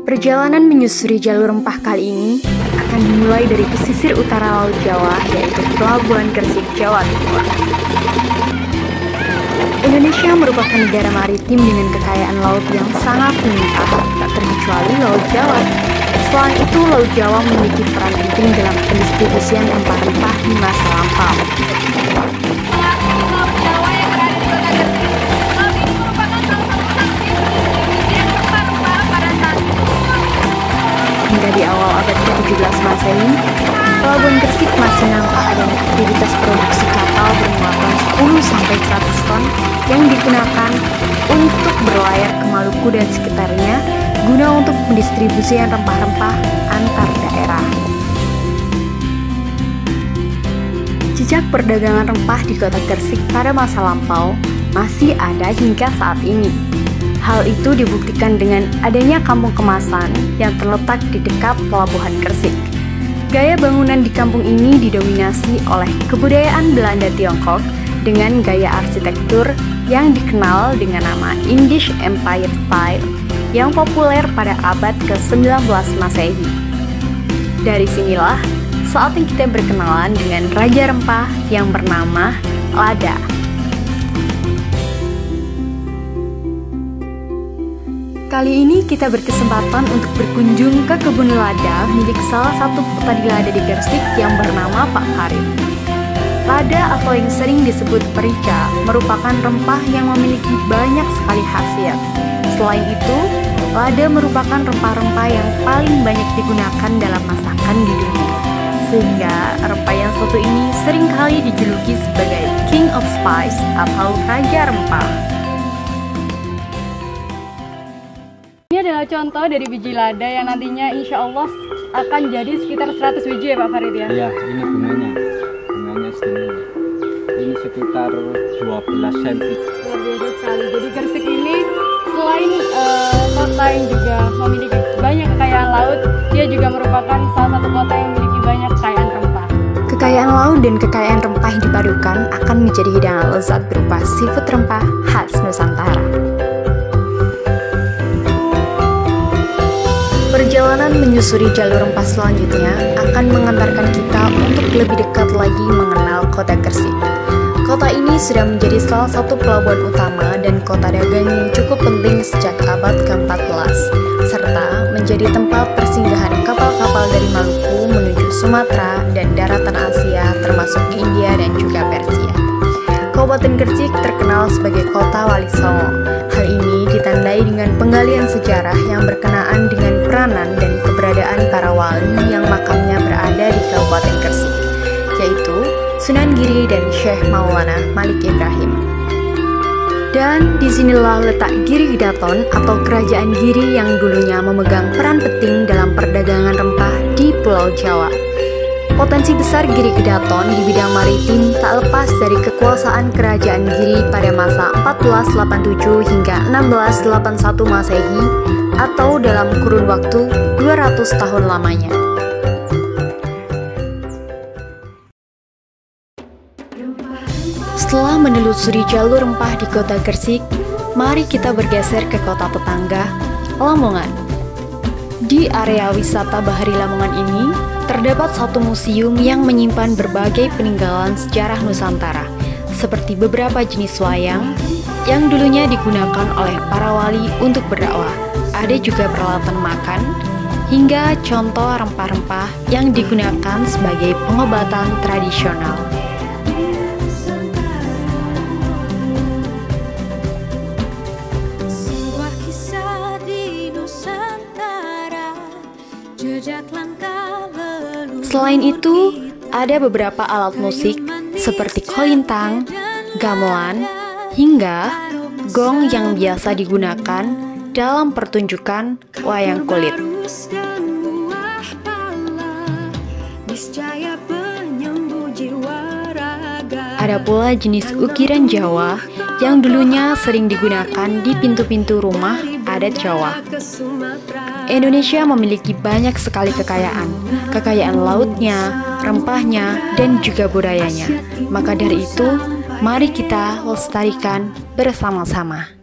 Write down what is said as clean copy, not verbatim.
Perjalanan menyusuri jalur rempah kali ini akan dimulai dari pesisir utara Laut Jawa, yaitu Pelabuhan Gresik, Jawa Timur. Indonesia merupakan negara maritim dengan kekayaan laut yang sangat melimpah, tak terkecuali Laut Jawa. Selain itu, Laut Jawa memiliki peran penting dalam pendistribusian rempah-rempah di masa lampau. Hingga di awal abad ke-17 Masehi, Pelabuhan Gresik masih nampak adanya aktivitas produksi kapal bermuatan 10-100 ton yang digunakan untuk berlayar ke Maluku dan sekitarnya guna untuk pendistribusian rempah-rempah antar daerah. Jejak perdagangan rempah di kota Gresik pada masa lampau masih ada hingga saat ini. Hal itu dibuktikan dengan adanya kampung kemasan yang terletak di dekat Pelabuhan Gresik. Gaya bangunan di kampung ini didominasi oleh kebudayaan Belanda Tiongkok dengan gaya arsitektur yang dikenal dengan nama Indisch Empire Style yang populer pada abad ke-19 Masehi. Dari sinilah saatnya kita berkenalan dengan Raja Rempah yang bernama Lada. Kali ini kita berkesempatan untuk berkunjung ke kebun lada milik salah satu petani lada di Gresik yang bernama Pak Karim. Lada atau yang sering disebut merica merupakan rempah yang memiliki banyak sekali khasiat. Selain itu, lada merupakan rempah-rempah yang paling banyak digunakan dalam masakan di dunia. Sehingga rempah yang satu ini seringkali dijuluki sebagai King of Spice atau Raja Rempah. Ini adalah contoh dari biji lada yang nantinya insya Allah akan jadi sekitar 100 biji ya Pak Farid ya? Iya, ini bunganya segini. Ini sekitar 12 cm. Luar biasa sekali. Jadi Gresik ini selain kota yang juga memiliki banyak kekayaan laut, dia juga merupakan salah satu kota yang memiliki banyak kekayaan rempah. Kekayaan laut dan kekayaan rempah yang dipadukan akan menjadi hidangan lezat berupa seafood rempah khas Nusantara. Perjalanan menyusuri jalur rempah selanjutnya akan mengantarkan kita untuk lebih dekat lagi mengenal kota Gresik. Kota ini sudah menjadi salah satu pelabuhan utama dan kota dagang yang cukup penting sejak abad ke-14, serta menjadi tempat persinggahan kapal-kapal dari Maluku menuju Sumatera dan daratan Asia termasuk India dan juga Persia. Kabupaten Gresik terkenal sebagai kota Wali Songo. Hal ini ditandai dengan penggalian sejarah yang berkenaan dengan peranan dan keberadaan para wali yang makamnya berada di Kabupaten Gresik, yaitu Sunan Giri dan Syekh Maulana Malik Ibrahim. Dan disinilah letak Giri Gedaton atau Kerajaan Giri yang dulunya memegang peran penting dalam perdagangan rempah di Pulau Jawa. Potensi besar Giri Gedaton di bidang maritim tak lepas dari kekuasaan Kerajaan Giri pada masa 1487 hingga 1681 Masehi atau dalam kurun waktu 200 tahun lamanya. Setelah menelusuri jalur rempah di kota Gresik, mari kita bergeser ke kota tetangga, Lamongan. Di area wisata Bahari Lamongan ini, terdapat satu museum yang menyimpan berbagai peninggalan sejarah Nusantara, seperti beberapa jenis wayang yang dulunya digunakan oleh para wali untuk berdakwah. Ada juga peralatan makan, hingga contoh rempah-rempah yang digunakan sebagai pengobatan tradisional. Selain itu, ada beberapa alat musik seperti kolintang, gamelan, hingga gong yang biasa digunakan dalam pertunjukan wayang kulit. Ada pula jenis ukiran Jawa yang dulunya sering digunakan di pintu-pintu rumah adat Jawa. Indonesia memiliki banyak sekali kekayaan lautnya, rempahnya, dan juga budayanya. Maka dari itu, mari kita lestarikan bersama-sama.